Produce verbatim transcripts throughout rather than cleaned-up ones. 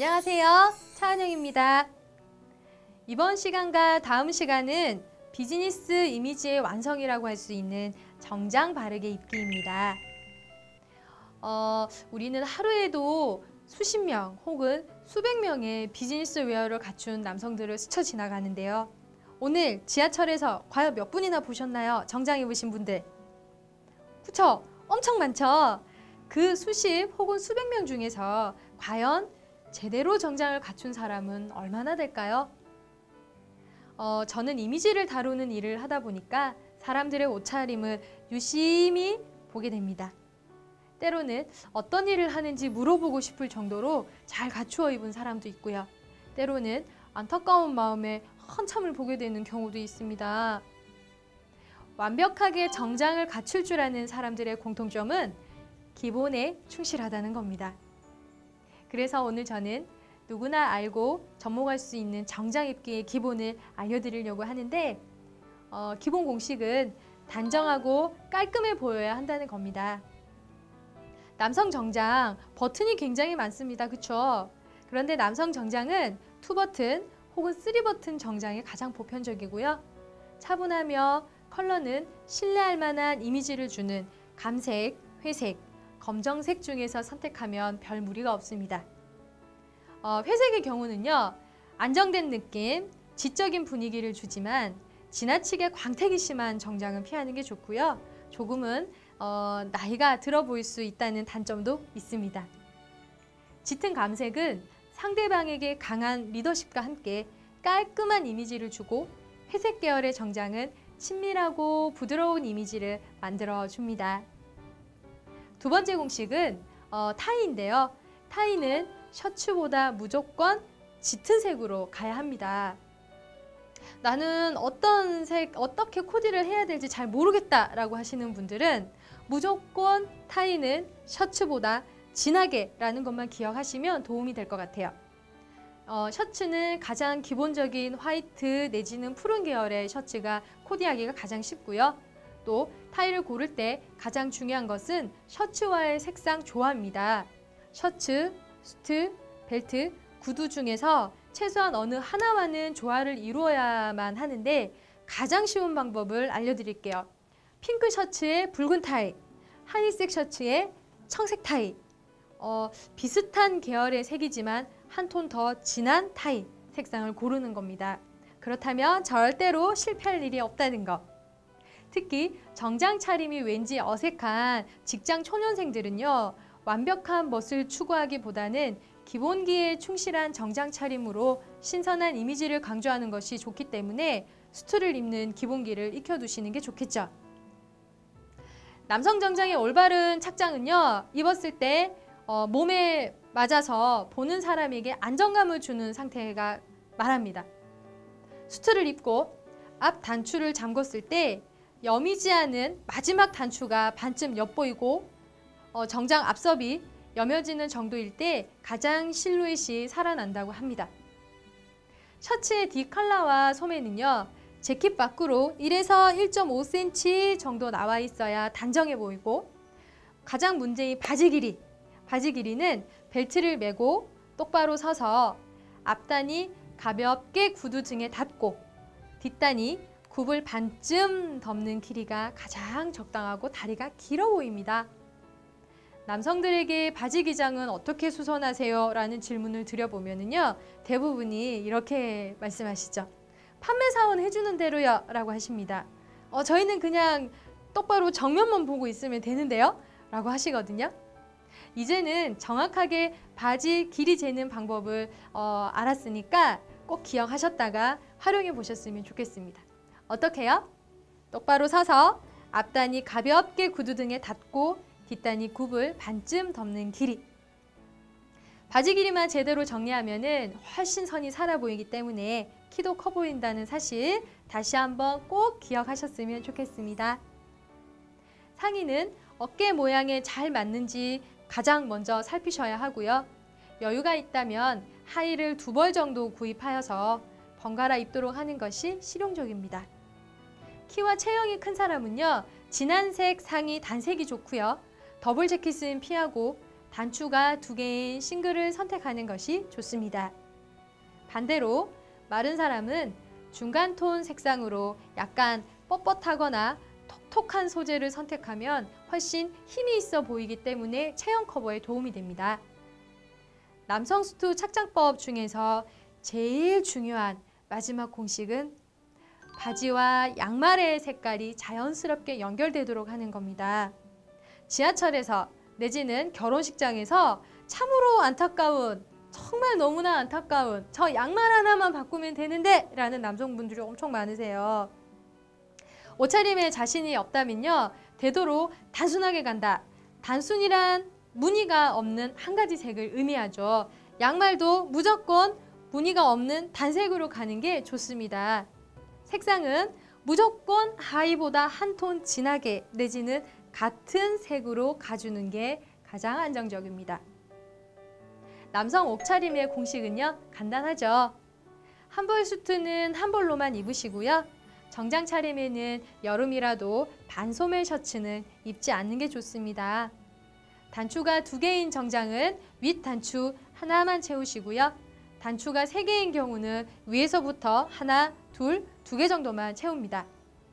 안녕하세요. 차은영입니다. 이번 시간과 다음 시간은 비즈니스 이미지의 완성이라고 할 수 있는 정장 바르게 입기입니다. 어, 우리는 하루에도 수십 명 혹은 수백 명의 비즈니스 웨어를 갖춘 남성들을 스쳐 지나가는데요. 오늘 지하철에서 과연 몇 분이나 보셨나요? 정장 입으신 분들. 그쵸? 엄청 많죠? 그 수십 혹은 수백 명 중에서 과연 제대로 정장을 갖춘 사람은 얼마나 될까요? 어, 저는 이미지를 다루는 일을 하다 보니까 사람들의 옷차림을 유심히 보게 됩니다. 때로는 어떤 일을 하는지 물어보고 싶을 정도로 잘 갖추어 입은 사람도 있고요. 때로는 안타까운 마음에 한참을 보게 되는 경우도 있습니다. 완벽하게 정장을 갖출 줄 아는 사람들의 공통점은 기본에 충실하다는 겁니다. 그래서 오늘 저는 누구나 알고 접목할 수 있는 정장 입기의 기본을 알려드리려고 하는데 어, 기본 공식은 단정하고 깔끔해 보여야 한다는 겁니다. 남성 정장 버튼이 굉장히 많습니다. 그쵸? 그런데 남성 정장은 투 버튼 혹은 쓰리 버튼 정장이 가장 보편적이고요. 차분하며 컬러는 신뢰할 만한 이미지를 주는 감색, 회색, 검정색 중에서 선택하면 별 무리가 없습니다. 어, 회색의 경우는요, 안정된 느낌, 지적인 분위기를 주지만 지나치게 광택이 심한 정장은 피하는 게 좋고요. 조금은 어, 나이가 들어 보일 수 있다는 단점도 있습니다. 짙은 감색은 상대방에게 강한 리더십과 함께 깔끔한 이미지를 주고, 회색 계열의 정장은 친밀하고 부드러운 이미지를 만들어 줍니다. 두 번째 공식은 어, 타이인데요. 타이는 셔츠보다 무조건 짙은 색으로 가야 합니다. 나는 어떤 색, 어떻게 코디를 해야 될지 잘 모르겠다라고 하시는 분들은 무조건 타이는 셔츠보다 진하게 라는 것만 기억하시면 도움이 될 것 같아요. 어, 셔츠는 가장 기본적인 화이트 내지는 푸른 계열의 셔츠가 코디하기가 가장 쉽고요. 또 타이를 고를 때 가장 중요한 것은 셔츠와의 색상 조화입니다. 셔츠, 수트, 벨트, 구두 중에서 최소한 어느 하나와는 조화를 이루어야만 하는데 가장 쉬운 방법을 알려드릴게요. 핑크 셔츠에 붉은 타이, 하늘색 셔츠에 청색 타이, 어, 비슷한 계열의 색이지만 한 톤 더 진한 타이 색상을 고르는 겁니다. 그렇다면 절대로 실패할 일이 없다는 것. 특히 정장 차림이 왠지 어색한 직장 초년생들은요, 완벽한 멋을 추구하기보다는 기본기에 충실한 정장 차림으로 신선한 이미지를 강조하는 것이 좋기 때문에 수트를 입는 기본기를 익혀두시는 게 좋겠죠. 남성 정장의 올바른 착장은요, 입었을 때 어, 몸에 맞아서 보는 사람에게 안정감을 주는 상태가 말합니다. 수트를 입고 앞 단추를 잠궜을 때 여미지 않은 마지막 단추가 반쯤 엿보이고 어, 정장 앞섭이 여며지는 정도일 때 가장 실루엣이 살아난다고 합니다. 셔츠의 뒷칼라와 소매는요, 재킷 밖으로 일에서 일 점 오 센티미터 정도 나와 있어야 단정해 보이고, 가장 문제인 바지 길이. 바지 길이는 벨트를 매고 똑바로 서서 앞단이 가볍게 구두 등에 닿고 뒷단이 굽을 반쯤 덮는 길이가 가장 적당하고 다리가 길어 보입니다. 남성들에게 바지 기장은 어떻게 수선하세요? 라는 질문을 드려보면요, 대부분이 이렇게 말씀하시죠. 판매사원 해주는 대로요 라고 하십니다. 어, 저희는 그냥 똑바로 정면만 보고 있으면 되는데요 라고 하시거든요. 이제는 정확하게 바지 길이 재는 방법을 어, 알았으니까 꼭 기억하셨다가 활용해 보셨으면 좋겠습니다. 어떻게요? 똑바로 서서 앞단이 가볍게 구두 등에 닿고 뒷단이 굽을 반쯤 덮는 길이. 바지 길이만 제대로 정리하면은 훨씬 선이 살아 보이기 때문에 키도 커 보인다는 사실 다시 한번 꼭 기억하셨으면 좋겠습니다. 상의는 어깨 모양에 잘 맞는지 가장 먼저 살피셔야 하고요. 여유가 있다면 하의를 두 벌 정도 구입하여서 번갈아 입도록 하는 것이 실용적입니다. 키와 체형이 큰 사람은요, 진한색 상의 단색이 좋고요. 더블 재킷은 피하고 단추가 두 개인 싱글을 선택하는 것이 좋습니다. 반대로 마른 사람은 중간 톤 색상으로 약간 뻣뻣하거나 톡톡한 소재를 선택하면 훨씬 힘이 있어 보이기 때문에 체형 커버에 도움이 됩니다. 남성 수트 착장법 중에서 제일 중요한 마지막 공식은 바지와 양말의 색깔이 자연스럽게 연결되도록 하는 겁니다. 지하철에서 내지는 결혼식장에서 참으로 안타까운, 정말 너무나 안타까운 저 양말 하나만 바꾸면 되는데 라는 남성분들이 엄청 많으세요. 옷차림에 자신이 없다면요, 되도록 단순하게 간다. 단순이란 무늬가 없는 한 가지 색을 의미하죠. 양말도 무조건 무늬가 없는 단색으로 가는 게 좋습니다. 색상은 무조건 하의보다 한 톤 진하게 내지는 같은 색으로 가주는 게 가장 안정적입니다. 남성 옷차림의 공식은요, 간단하죠. 한벌 수트는 한 벌로만 입으시고요. 정장 차림에는 여름이라도 반소매 셔츠는 입지 않는 게 좋습니다. 단추가 두 개인 정장은 윗 단추 하나만 채우시고요. 단추가 세 개인 경우는 위에서부터 하나, 둘, 두 개 정도만 채웁니다.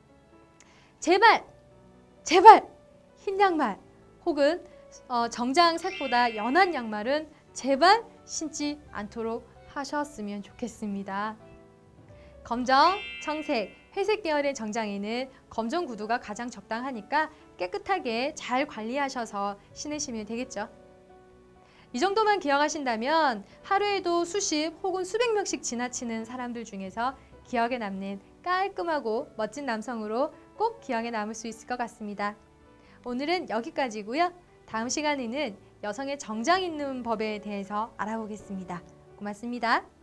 제발, 제발 흰 양말 혹은 어, 정장 색보다 연한 양말은 제발 신지 않도록 하셨으면 좋겠습니다. 검정, 청색, 회색 계열의 정장에는 검정 구두가 가장 적당하니까 깨끗하게 잘 관리하셔서 신으시면 되겠죠. 이 정도만 기억하신다면 하루에도 수십 혹은 수백 명씩 지나치는 사람들 중에서 기억에 남는 깔끔하고 멋진 남성으로 꼭 기억에 남을 수 있을 것 같습니다. 오늘은 여기까지고요. 다음 시간에는 여성의 정장 입는 법에 대해서 알아보겠습니다. 고맙습니다.